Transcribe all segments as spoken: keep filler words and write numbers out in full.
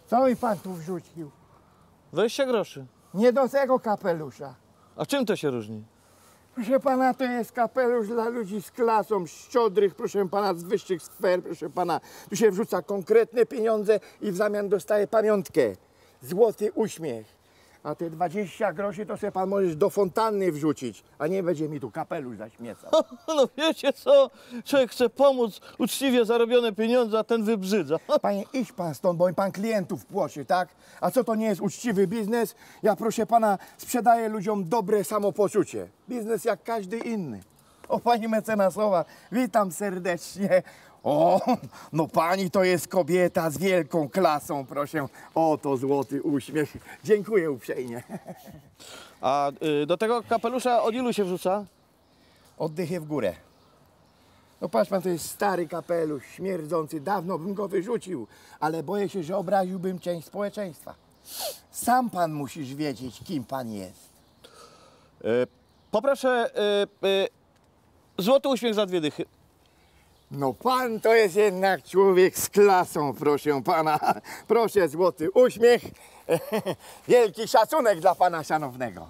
Co mi pan tu wrzucił? dwadzieścia groszy. Nie do tego kapelusza. A czym to się różni? Proszę pana, to jest kapelusz dla ludzi z klasą, szczodrych, proszę pana, z wyższych sfer, proszę pana. Tu się wrzuca konkretne pieniądze i w zamian dostaje pamiątkę. Złoty uśmiech. A te dwadzieścia groszy to sobie pan możesz do fontanny wrzucić, a nie będzie mi tu kapelusz zaśmiecał. No wiecie co? Człowiek chce pomóc, uczciwie zarobione pieniądze, a ten wybrzydza. Panie, idź pan stąd, bo mi pan klientów płoszy, tak? A co to nie jest uczciwy biznes? Ja, proszę pana, sprzedaję ludziom dobre samopoczucie. Biznes jak każdy inny. O, pani mecenasowa, witam serdecznie. O, no pani to jest kobieta z wielką klasą, proszę. Oto złoty uśmiech. Dziękuję uprzejmie. A y, do tego kapelusza od ilu się wrzuca? Oddychy w górę. No patrz pan, to jest stary kapelusz, śmierdzący, dawno bym go wyrzucił, ale boję się, że obraziłbym część społeczeństwa. Sam pan musisz wiedzieć, kim pan jest. Y, poproszę y, y, złoty uśmiech za dwie dychy. No pan to jest jednak człowiek z klasą, proszę pana. Proszę, złoty uśmiech. Wielki szacunek dla pana szanownego.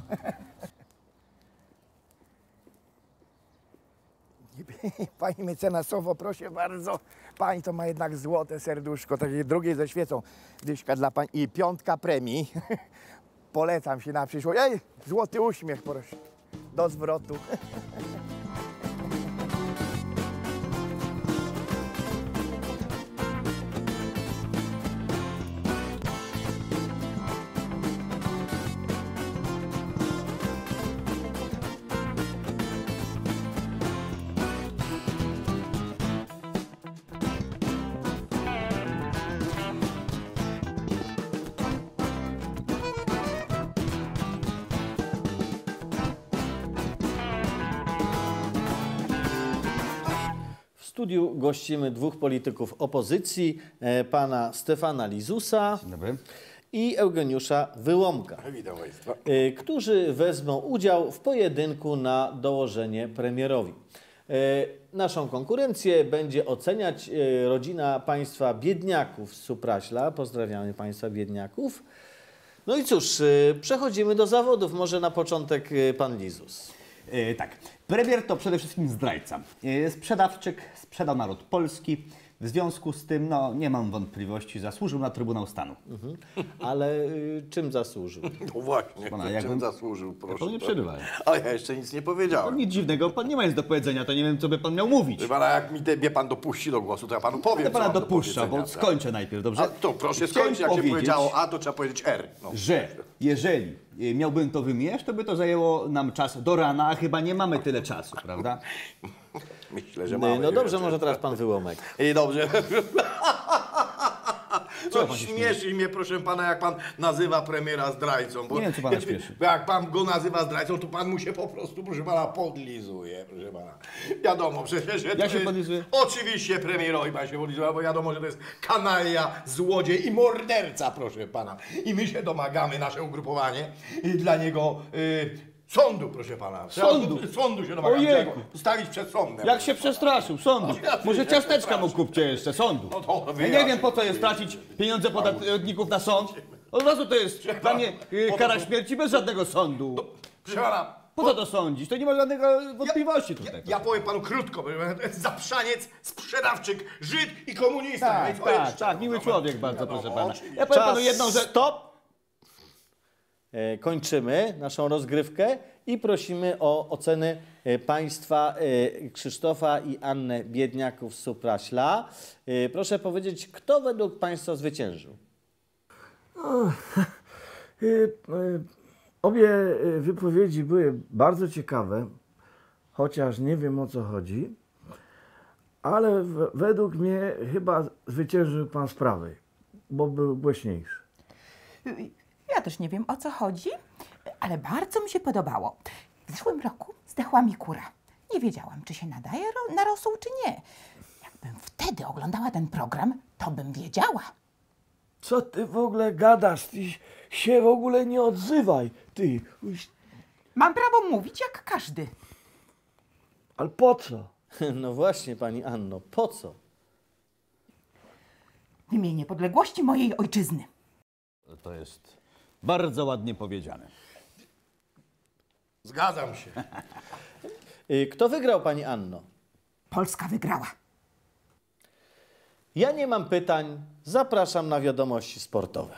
Pani mecenasowo, proszę bardzo. Pani to ma jednak złote serduszko, takie drugie ze świecą. Dyszka dla pani i piątka premii. Polecam się na przyszłość. Ej, złoty uśmiech, proszę. Do zwrotu. W studiu gościmy dwóch polityków opozycji, e, pana Stefana Lizusa Dobry. i Eugeniusza Wyłomka, Witam państwa. e, którzy wezmą udział w pojedynku na dołożenie premierowi. E, naszą konkurencję będzie oceniać e, rodzina państwa biedniaków z Supraśla. Pozdrawiamy państwa biedniaków. No i cóż, e, przechodzimy do zawodów. Może na początek e, pan Lizus. E, tak, premier to przede wszystkim zdrajca. E, sprzedawczyk, sprzedał naród polski. W związku z tym, no nie mam wątpliwości, zasłużył na Trybunał Stanu. Mhm. Ale y, czym zasłużył? No właśnie, Pana, czym jakbym- zasłużył, proszę. Pan nie przerywa. Ale ja jeszcze nic nie No, powiedziałem. nic dziwnego, pan nie ma nic do powiedzenia, to nie wiem, co by pan miał mówić. Wie pana, jak mi te, mnie pan dopuści do głosu, to ja panu powiem, Będę pana co mam do dopuszczał, bo powiedzenia, skończę najpierw, dobrze? tak? A to proszę Chciałem skończyć, jak się powiedzieć, powiedziało A, to trzeba powiedzieć R. No. że jeżeli e, miałbym to wymieniać, to by to zajęło nam czas do rana, a chyba nie mamy tyle czasu, prawda? Myślę, że No, mamy. no dobrze, wiecie. może teraz pan Wyłomek. I dobrze. Co No, pan się śmieszy mnie, proszę pana, jak pan nazywa premiera zdrajcą. Bo Nie wiem, co pana śmieszy. Bo jak pan go nazywa zdrajcą, to pan mu się po prostu, proszę pana, podlizuje, proszę pana. Wiadomo, przecież... że to Jak się jest- podlizuje? Oczywiście premierowi pan się podlizuje, bo wiadomo, że to jest kanalia, złodziej i morderca, proszę pana. I my się domagamy, nasze ugrupowanie, y, dla niego... Y, Sądu, proszę pana. Trzeba Sądu? do- Sądu się domagamy. Ojejku. Trzeba go postawić przed sądem. Jak się przestraszył, sądu. ja Może się ciasteczka przestraszył. mu kupcie jeszcze, sądu. No to Ja wyjaśnię. nie wiem, po co jest tracić pieniądze podatników na sąd. Od razu to jest dla mnie y, kara śmierci bez żadnego sądu. Proszę pana, Po co to sądzić? To nie ma żadnego wątpliwości Ja, tutaj. ja powiem panu krótko, bo to jest zaprzaniec, sprzedawczyk, Żyd i komunista. Tak, Więc o tak, jeszcze, tak, miły wiadomo. człowiek bardzo, Wiadomo, proszę pana. oczywiście. Ja powiem panu Czas, jedną rzecz. stop! E, kończymy naszą rozgrywkę i prosimy o oceny e, państwa e, Krzysztofa i Annę Biedniaków z Supraśla. E, proszę powiedzieć, kto według państwa zwyciężył? Y, y, Obie y, wypowiedzi były bardzo ciekawe, chociaż nie wiem, o co chodzi, ale w, według mnie chyba zwyciężył pan z prawej, bo był głośniejszy. Ja też nie wiem, o co chodzi, ale bardzo mi się podobało. W zeszłym roku zdechła mi kura. Nie wiedziałam, czy się nadaje ro- na rosół, czy nie. Jakbym wtedy oglądała ten program, to bym wiedziała. Co ty w ogóle gadasz? Ty się w ogóle nie odzywaj, ty. Uś, Mam prawo mówić jak każdy. ale po co? No właśnie, pani Anno, po co? W imię niepodległości mojej ojczyzny. To jest bardzo ładnie powiedziane. Zgadzam się. Y, Kto wygrał, pani Anno? Polska wygrała. Ja nie mam pytań. Zapraszam na wiadomości sportowe.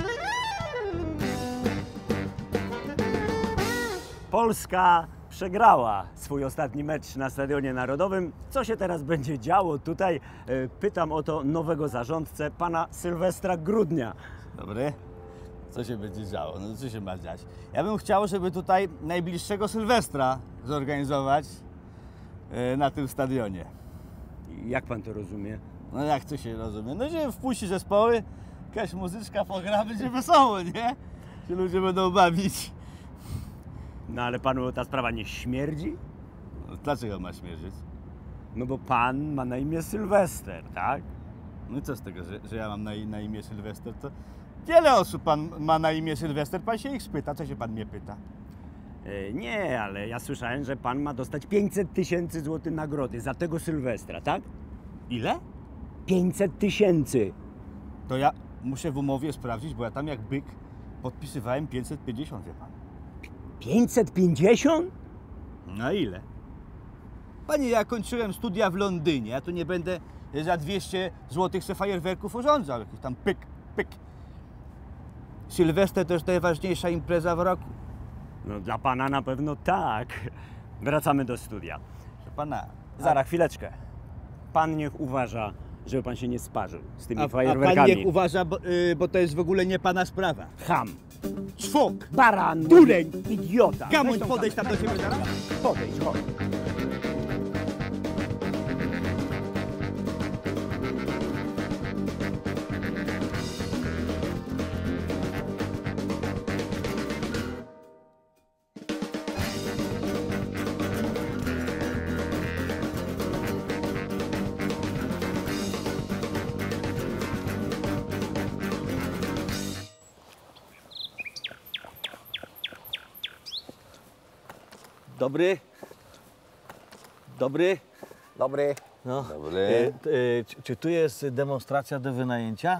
Polska przegrała swój ostatni mecz na Stadionie Narodowym. Co się teraz będzie działo tutaj? E, Pytam o to nowego zarządcę, pana Sylwestra Grudnia. Dobry. Co się będzie działo? No co się ma dziać? Ja bym chciał, żeby tutaj najbliższego Sylwestra zorganizować e, na tym stadionie. Jak pan to rozumie? No jak to się rozumie? No że wpuści zespoły, jakaś muzyczka pogra, będzie wesoło, nie? Się ludzie będą bawić. No ale panu ta sprawa nie śmierdzi? No, dlaczego ma śmierdzieć? No bo pan ma na imię Sylwester, tak? No i co z tego, że, że ja mam na, na imię Sylwester? To wiele osób pan ma na imię Sylwester, pan się ich spyta, co się pan mnie pyta? E, Nie, ale ja słyszałem, że pan ma dostać pięćset tysięcy złotych nagrody za tego Sylwestra, tak? Ile? pięćset tysięcy. To ja muszę w umowie sprawdzić, bo ja tam jak byk podpisywałem pięćset pięćdziesiąt, wie pan. pięćset pięćdziesiąt? Na ile? Panie, ja kończyłem studia w Londynie, ja tu nie będę za dwieście złotych se fajerwerków urządzał, jakiś tam pyk, pyk. Sylwester to jest najważniejsza impreza w roku. No dla pana na pewno tak. Wracamy do studia. Proszę pana, Zaraz, chwileczkę. Pan niech uważa, żeby pan się nie sparzył z tymi a, a fajerwerkami. pan niech uważa, bo, y, bo to jest w ogóle nie pana sprawa. Ham, Czwok! baran, Dureń! idiota. Kamuń, Weź tą podejdź tam do siebie zaraz. Podejdź, chodź. Dobry. Dobry. Dobry. No. Dobry. Y, y, czy, czy tu jest demonstracja do wynajęcia?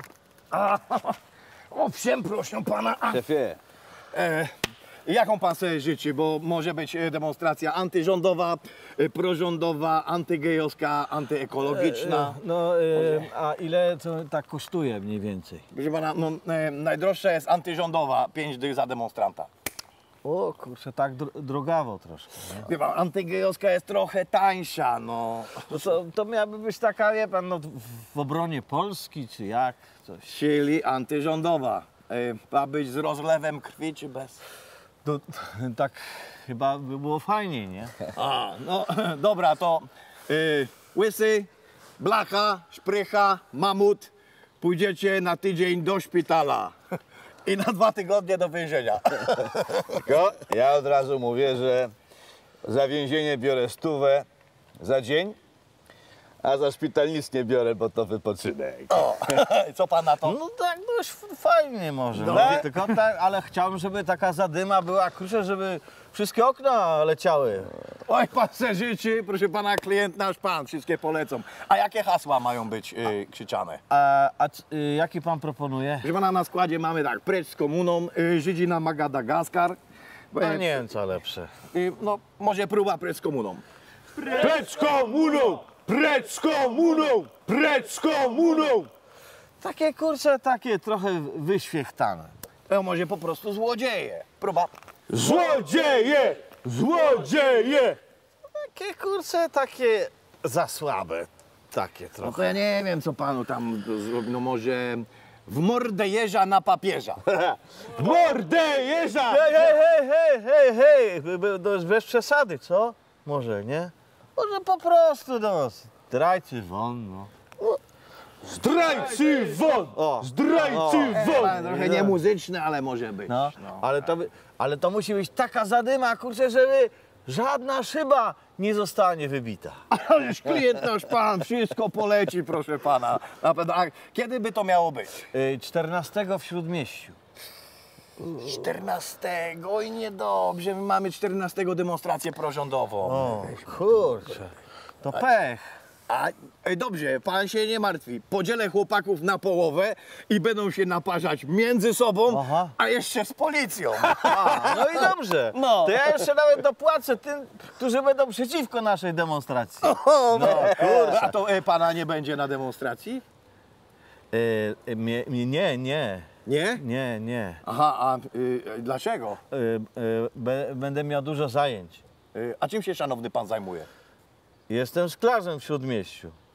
Owszem, proszę pana. A, Szefie, e, jaką pan sobie życzy? Bo może być e, demonstracja antyrządowa, e, prorządowa, antygejowska, antyekologiczna. No, y, a ile to tak kosztuje mniej więcej? Proszę pana, no, e, najdroższa jest antyrządowa, pięć dych za demonstranta. O kurczę, tak dro drogawo troszkę. Nie? Wie pan, antygejowska jest trochę tańsza, no. No to, to miałaby być taka, wie pan, no, w, w obronie Polski, czy jak? Coś. Czyli antyrządowa. E, ma być z rozlewem krwi, czy bez? To, tak chyba by było fajniej, nie? A, no dobra, to y, łysy, blacha, szprycha, mamut, pójdziecie na tydzień do szpitala i na dwa tygodnie do więzienia. tylko ja od razu mówię, że za więzienie biorę stówę za dzień, a za szpital nic nie biorę, bo to wypoczynek. O, co pan na to? No tak dość fajnie może, no. Tak? Tylko tak, ale chciałbym, żeby taka zadyma była, kurczę, żeby wszystkie okna leciały. Oj, pan se życzy, proszę pana, klient nasz pan, wszystkie polecą. A jakie hasła mają być y, krzyczane? A, a c- y, jaki pan proponuje? Proszę pana, na składzie mamy tak, precz z komuną, y, Żydzi na Madagaskar. No nie wiem co lepsze. Y, no, może próba precz z komuną. Precz z komuną! Precz z komuną! Precz z komuną! Takie kurczę, takie trochę wyświechtane. To może po prostu złodzieje. Próba. Złodzieje! Złodzieje! Takie kurczę, takie za słabe. Takie No trochę. to ja nie wiem, co panu tam zrobi. No może w mordę jeża na papieża. W mordę jeża! Hej, hej, hej, hej, hej, hej, By- by- to jest bez przesady, co? Może, nie? Może po prostu, no, zdrajcy won, no. Zdrajcy won! O. Zdrajcy won! Trochę nie muzyczny, ale może być. No, ale to, by- ale to musi być taka zadyma, kurczę, żeby żadna szyba nie zostanie wybita. Ależ klient nasz pan, wszystko poleci, proszę pana. Na pewno. A kiedy by to miało być? Y, czternastego w Śródmieściu. czternastego i niedobrze. My mamy czternastego demonstrację prorządową. O, kurczę, to pech. A e, dobrze, pan się nie martwi. Podzielę chłopaków na połowę i będą się naparzać między sobą, Aha. a jeszcze z policją. A, no i dobrze. No. To ja jeszcze nawet dopłacę tym, którzy będą przeciwko naszej demonstracji. O, No, kurczę. a to e, pana nie będzie na demonstracji? E, e, mnie, mnie, nie, nie, Nie? nie, nie. Aha, a y, dlaczego? E, e, be, będę miał dużo zajęć. Y, a czym się szanowny pan zajmuje? Jestem szklarzem w Śródmieściu.